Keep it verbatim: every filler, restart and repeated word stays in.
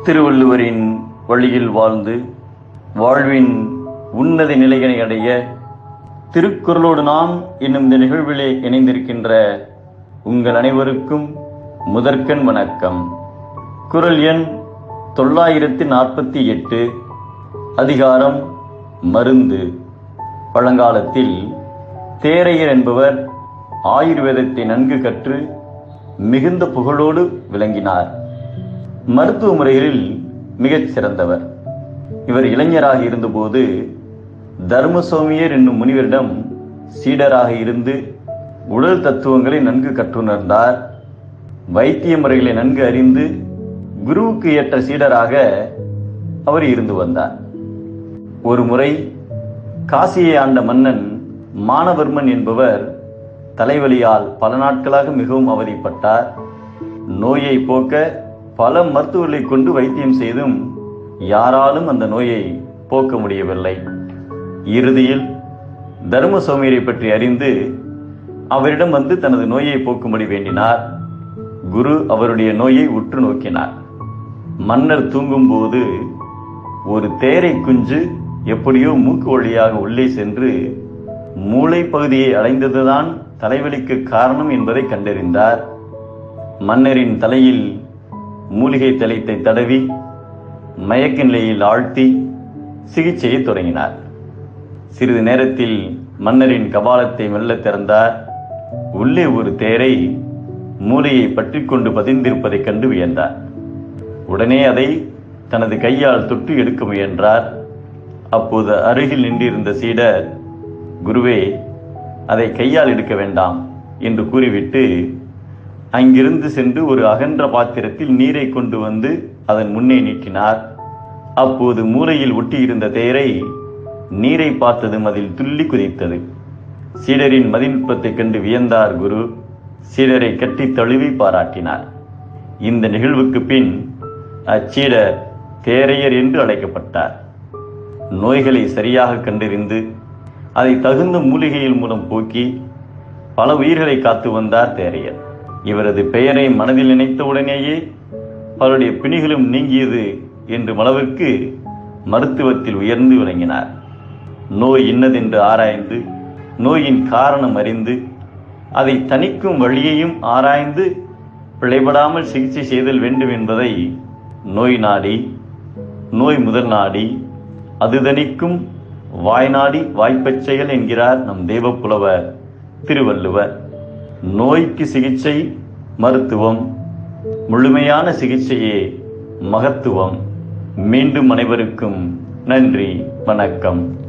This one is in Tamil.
திருவள்ளுவரின் வழியில் வாழ்ந்து வாழ்வின் உன்னத நிலைகளை அடைய திருக்குறளோடு நாம் என்னும் இந்த நிகழ்விலே இணைந்திருக்கின்ற உங்கள் அனைவருக்கும் முதற்கண் வணக்கம். குறள் எண் தொள்ளாயிரத்தி நாற்பத்தி எட்டு. அதிகாரம் மருந்து. பழங்காலத்தில் தேரையர் என்பவர் ஆயுர்வேதத்தை நன்கு கற்று மிகுந்த புகழோடு விளங்கினார். மருத்துவ முறைகளில் மிகச் சிறந்தவர். இவர் இளைஞராக இருந்தபோது தர்மசோமியர் என்னும் முனிவரிடம் சீடராக இருந்து உடல் தத்துவங்களை நன்கு கற்றுணர்ந்தார். வைத்திய முறைகளை நன்கு அறிந்து குருவுக்கு ஏற்ற சீடராக அவர் இருந்து வந்தார். ஒரு முறை காசியை ஆண்ட மன்னன் மானவர்மன் என்பவர் தலைவலியால் பல நாட்களாக மிகவும் அவதிப்பட்டார். நோயை போக்க பல மருத்துவர்களை கொண்டு வைத்தியம் செய்தும் யாராலும் அந்த நோயை போக்க முடியவில்லை. இறுதியில் தர்மசோமியரை பற்றி அறிந்து அவரிடம் வந்து தனது நோயை போக்கும்படி வேண்டினார். குரு அவருடைய நோயை உற்று நோக்கினார். மன்னர் தூங்கும் போது ஒரு தேரை குஞ்சு எப்படியோ மூக்கு வழியாக உள்ளே சென்று மூளை பகுதியை அடைந்ததுதான் தலைவலிக்கு காரணம் என்பதை கண்டறிந்தார். மன்னரின் தலையில் மூலிகை தலைத்தை தடவி மயக்க நிலையில் ஆழ்த்தி சிகிச்சையை தொடங்கினார். சிறிது நேரத்தில் மன்னரின் கபாலத்தை மெல்ல திறந்தார். உள்ளே ஒரு தேரை மூளையை பற்றி கொண்டு பதிந்திருப்பதைக் கண்டு வியந்தார். உடனே அதை தனது கையால் தொட்டு எடுக்க முயன்றார். அப்போது அருகில் நின்றிருந்த சீடர், குருவே, அதை கையால் எடுக்க வேண்டாம் என்று கூறிவிட்டு அங்கிருந்து சென்று ஒரு அகன்ற பாத்திரத்தில் நீரை கொண்டு வந்து அதன் முன்னே நீட்டினார். அப்போது மூலையில் ஒட்டியிருந்த தேரை நீரை பார்த்ததும் அதில் துள்ளி குதித்தது. சீடரின் மதிநுட்பத்தைக் கண்டு வியந்தார் குரு. சீடரை கட்டி தழுவி பாராட்டினார். இந்த நிகழ்வுக்கு பின் அச்சீடர் தேரையர் என்று அழைக்கப்பட்டார். நோய்களை சரியாக கண்டறிந்து அதை தகுந்த மூலிகையின் மூலம் போக்கி பல உயிர்களை காத்து வந்தார் தேரையர். இவரது பெயரை மனதில் நினைத்தவுடனேயே அவருடைய பிணிகளும் நீங்கியது என்று அளவிற்கு மருத்துவத்தில் உயர்ந்து விளங்கினார். நோய் இன்னதென்று ஆராய்ந்து நோயின் காரணம் அறிந்து அதை தணிக்கும் வழியையும் ஆராய்ந்து பிழைபடாமல் சிகிச்சை செய்தல் வேண்டும் என்பதை நோய் நாடி, நோய் முதல் நாடி, அது தணிக்கும் வாய்நாடி வாய்ப்பச் செயல் என்கிறார் நம் தேவப்புலவர் திருவள்ளுவர். நோய்க்கு சிகிச்சை மருத்துவம், முழுமையான சிகிச்சையே மகத்துவம். மீண்டும் அனைவருக்கும் நன்றி, வணக்கம்.